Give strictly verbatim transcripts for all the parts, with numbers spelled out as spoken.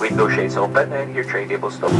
Window shades open and your tray table stop.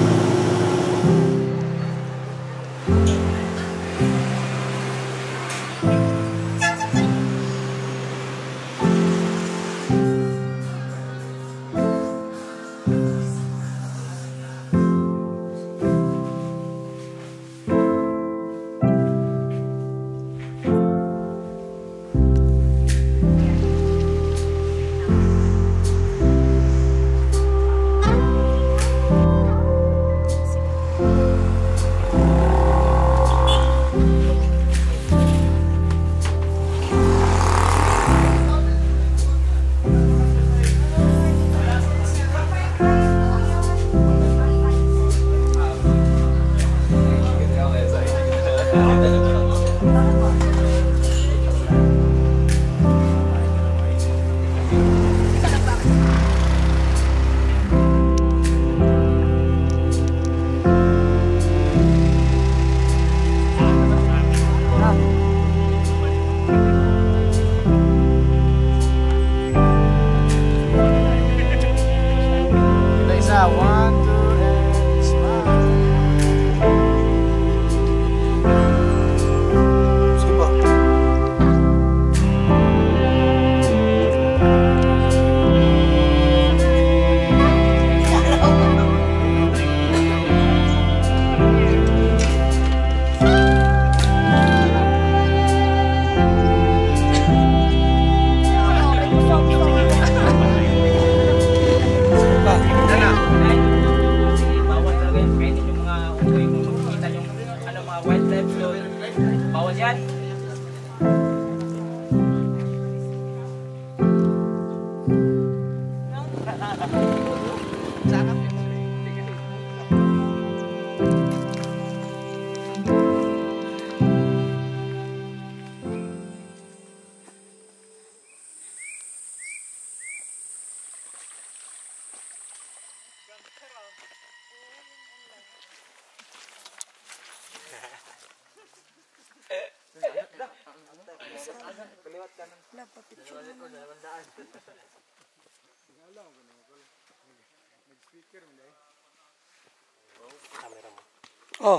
Oh,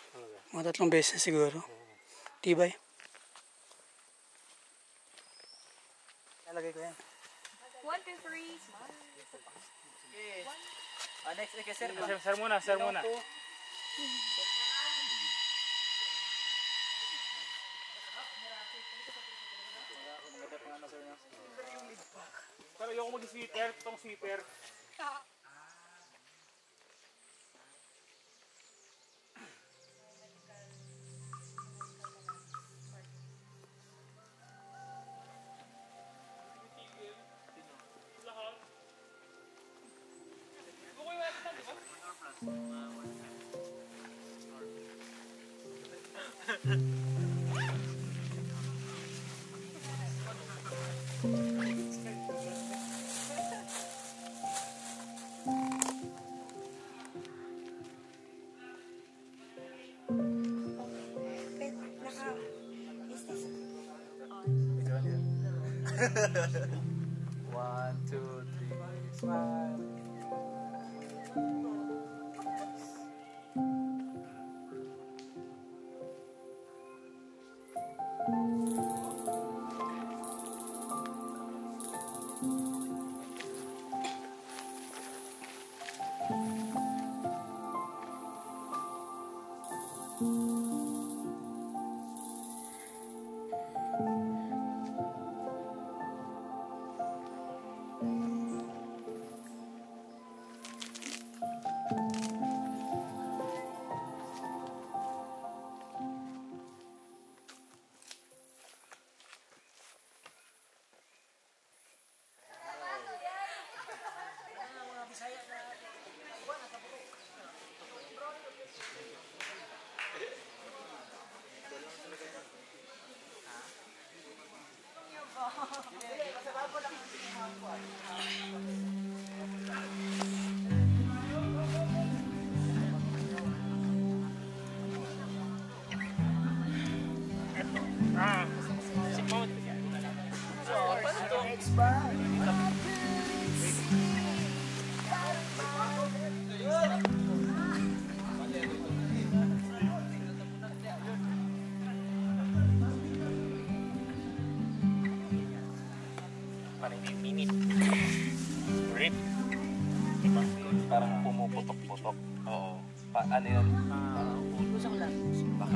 mga tatlong beses siguro. Tibay. Lalagay ko yan. One, two, three. Smile. Okay. Uh, next, okay, sir. Sir, sir muna, sir muna. Pero yung mag-sweeter, itong sweeter. One, two, three, smile. parang pumuputok-putok. Oo. Pa, ano yun? Gusto ko lang. Baka.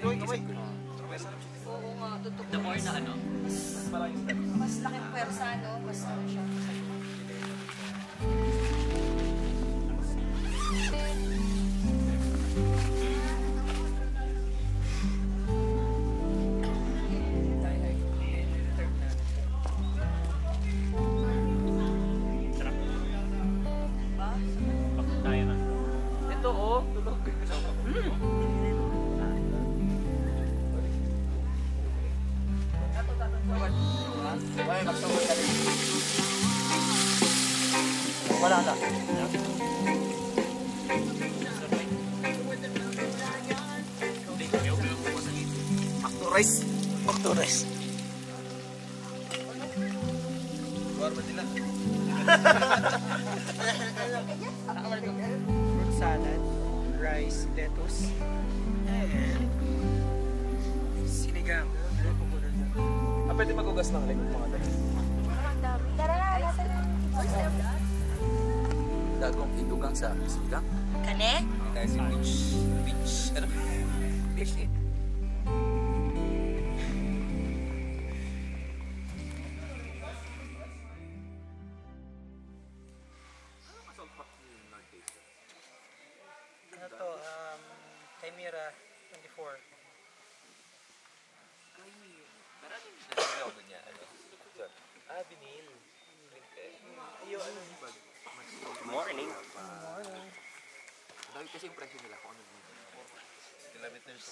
Oo nga, tutok. The more na ano. Mas maraming steps. Mas laking pwersa, no? Mas ano siya. Ito oh, tulog. Wala na. Factorize. Factorize. Fruit salad, rice, lettuce, and sinigang. Ah, pwede magugas ng leg mga dali. Tara na, nasa na. Dagong idugang sa sigang. Kane? Kaya si beach. Beach. Ano? Beach eh. Ano to? Um, Chimera twenty-four. niya, ano? Ah, binil. Iyo, ano? Morning. Dahil kasi yung presyo nila kung ano yun. Kilometers.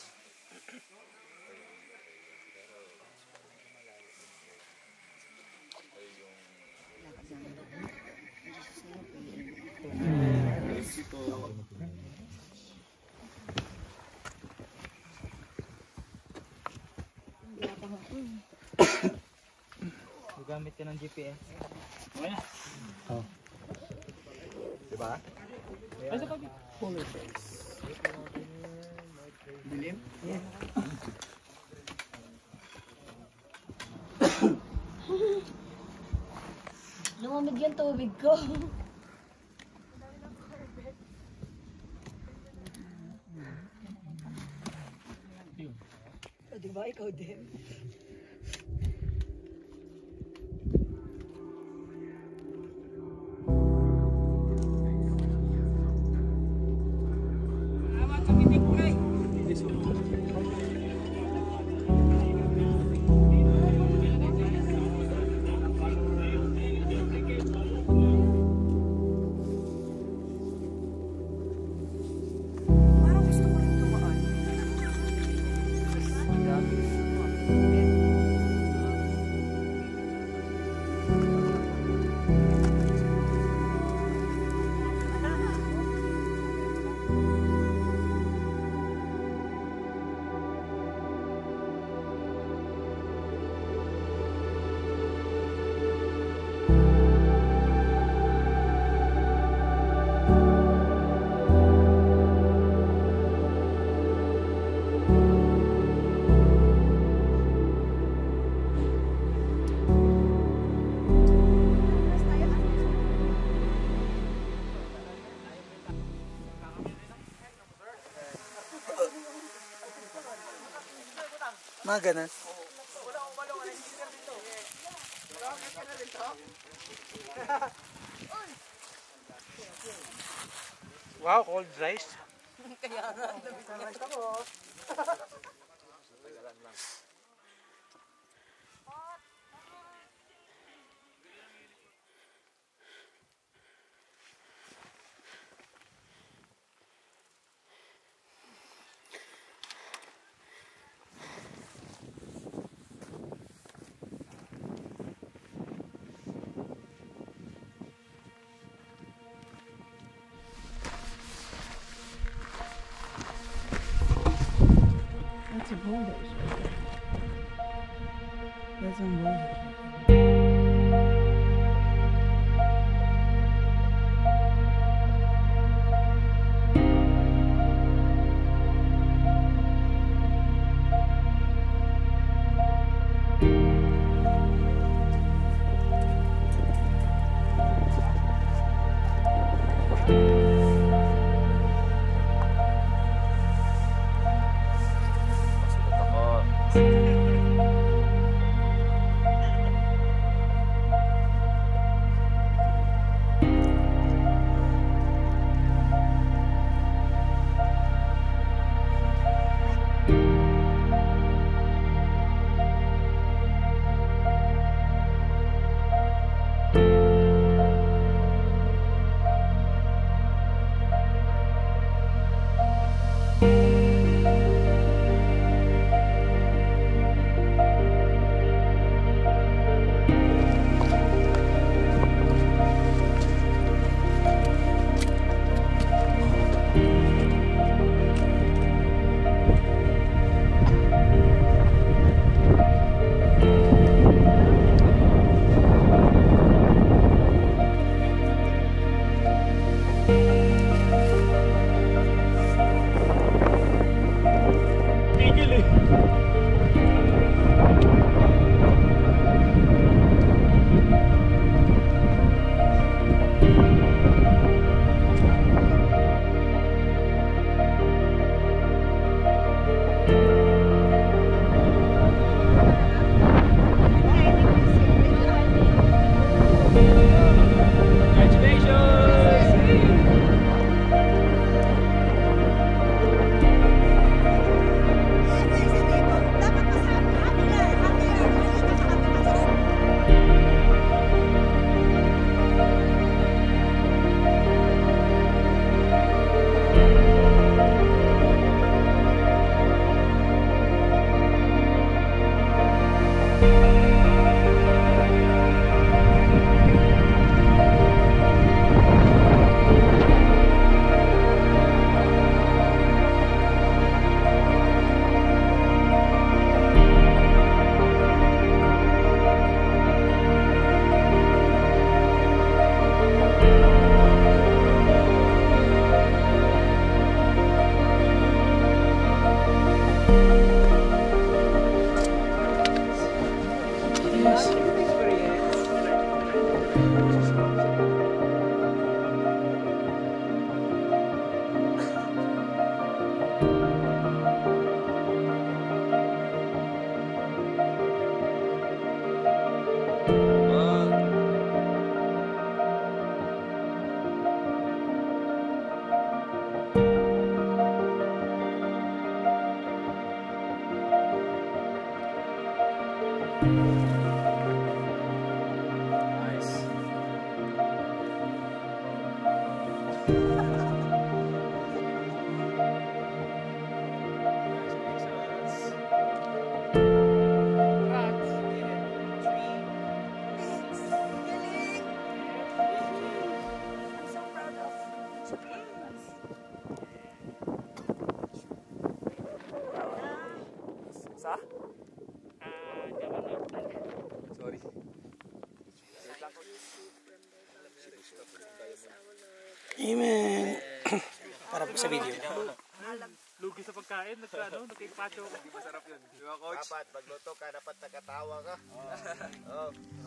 Gamit ka ng G P S. Oh. Diba? Boulder Face. Dilim? Yeah. Lumamig yung tubig ko. O, diba? Ikaw din. Parang gusto ko rin tumaan. Mga ganun. Wow, cold rice. Kaya nga, rice ako. That's a boulder. That's a boulder. Thank you. Amen. Para sa video. Lugi sa pagkain, nagka, ano, nagkipacho ko. Di masarap yun. Di ba, coach? Dapat, magluto ka, dapat nakatawa ka. Oo.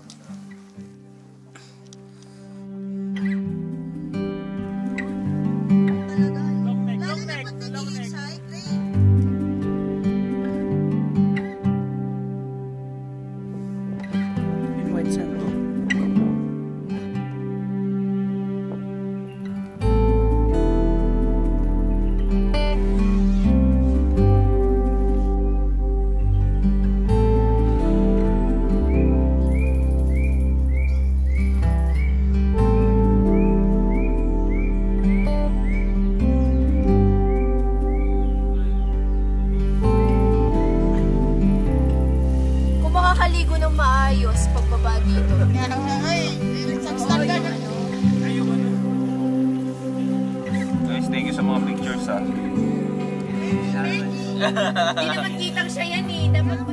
Long neck, long neck, long neck. In white sand. Kung makakaligo ng maayos pagbaba dito. Guys, thank you sa mga pictures, ha. Hindi naman kitang siya yan eh. Dapat